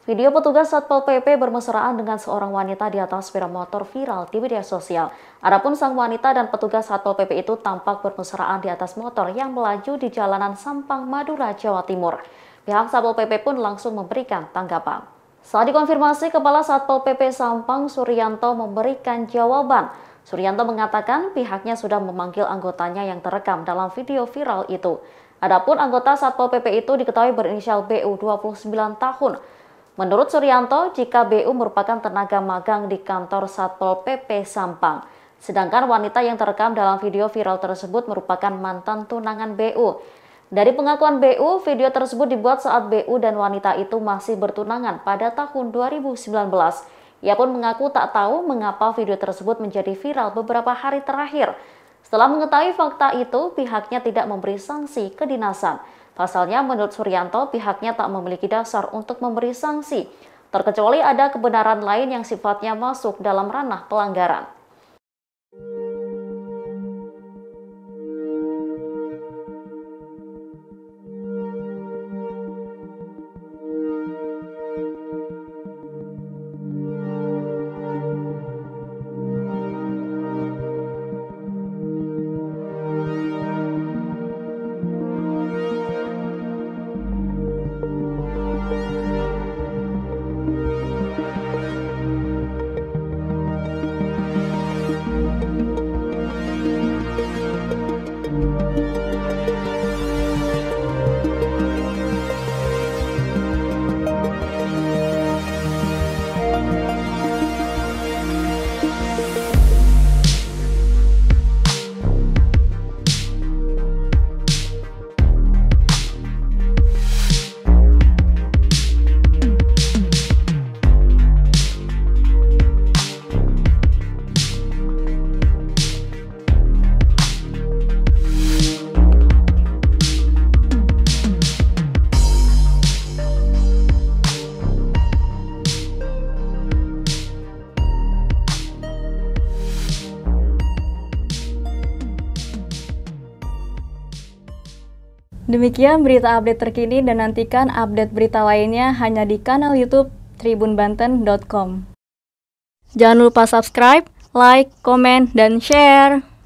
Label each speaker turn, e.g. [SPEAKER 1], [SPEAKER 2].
[SPEAKER 1] Video petugas Satpol PP bermesraan dengan seorang wanita di atas sepeda motor viral di media sosial. Adapun sang wanita dan petugas Satpol PP itu tampak bermesraan di atas motor yang melaju di jalanan Sampang, Madura, Jawa Timur. Pihak Satpol PP pun langsung memberikan tanggapan. Saat dikonfirmasi, Kepala Satpol PP Sampang, Suryanto, memberikan jawaban. Suryanto mengatakan pihaknya sudah memanggil anggotanya yang terekam dalam video viral itu. Adapun anggota Satpol PP itu diketahui berinisial BU 29 tahun. Menurut Suryanto, jika BU merupakan tenaga magang di kantor Satpol PP Sampang. Sedangkan wanita yang terekam dalam video viral tersebut merupakan mantan tunangan BU. Dari pengakuan BU, video tersebut dibuat saat BU dan wanita itu masih bertunangan pada tahun 2019. Ia pun mengaku tak tahu mengapa video tersebut menjadi viral beberapa hari terakhir. Setelah mengetahui fakta itu, pihaknya tidak memberi sanksi kedinasan. Pasalnya, menurut Suryanto, pihaknya tak memiliki dasar untuk memberi sanksi, terkecuali ada kebenaran lain yang sifatnya masuk dalam ranah pelanggaran.
[SPEAKER 2] Demikian berita update terkini dan nantikan update berita lainnya hanya di kanal YouTube tribunbanten.com. Jangan lupa subscribe, like, komen, dan share.